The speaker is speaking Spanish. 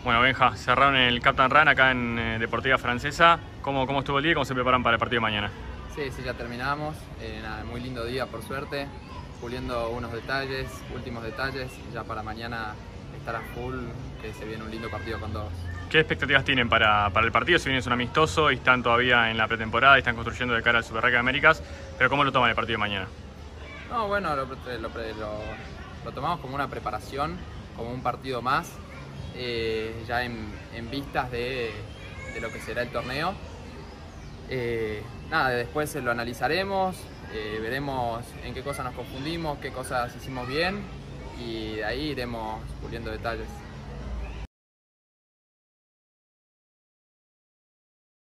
Bueno, Benja, cerraron el Captain Run acá en Deportiva Francesa. ¿Cómo estuvo el día y cómo se preparan para el partido de mañana? Sí, ya terminamos. Nada, muy lindo día por suerte. Puliendo unos detalles, últimos detalles. Ya para mañana estar a full, que se viene un lindo partido con todos. ¿Qué expectativas tienen para el partido? Si bien es un amistoso y están todavía en la pretemporada y están construyendo de cara al Super Rugby Américas, pero ¿cómo lo toman el partido de mañana? No, bueno, lo tomamos como una preparación, como un partido más, ya en vistas de lo que será el torneo. Nada, después lo analizaremos, veremos en qué cosas nos confundimos, qué cosas hicimos bien y de ahí iremos puliendo detalles.